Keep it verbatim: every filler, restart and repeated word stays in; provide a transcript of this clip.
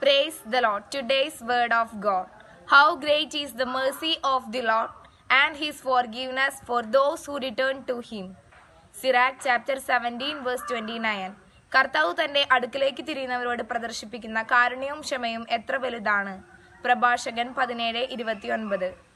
Praise the Lord. Today's word of God. How great is the mercy of the Lord and his forgiveness for those who return to him. Sirach chapter seventeen verse twenty-nine. കർത്താവ് തന്റെ അടുക്കിലേക്ക് തിരിയുന്നവരോട് പ്രദർശിപ്പിക്കുന്ന കാരുണ്യവും ക്ഷമയും എത്ര വലുതാണ്. പ്രഭാഷകൻ പതിനേഴ് ഇരുപത്തി ഒൻപത്.